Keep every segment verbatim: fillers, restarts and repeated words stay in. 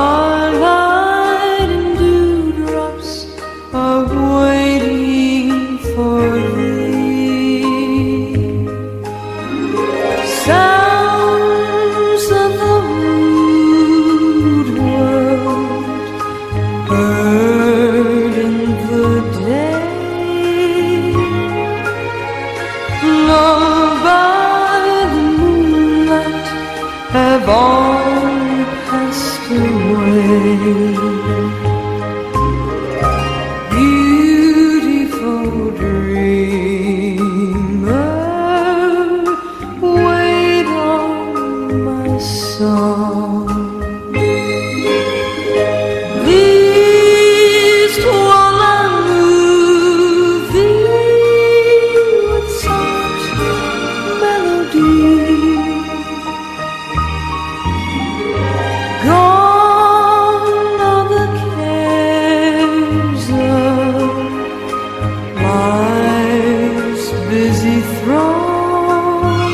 Starlight and dewdrops are waiting for thee. Sounds of the rude world heard in the day, lulled by the moonlight, have all passed away. Beautiful dreamer, wait on my song. These while I move thee with soft melody. Gone are the cares of life's busy throng.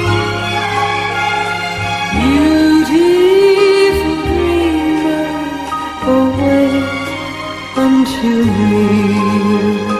Beautiful dreamer, awake unto me.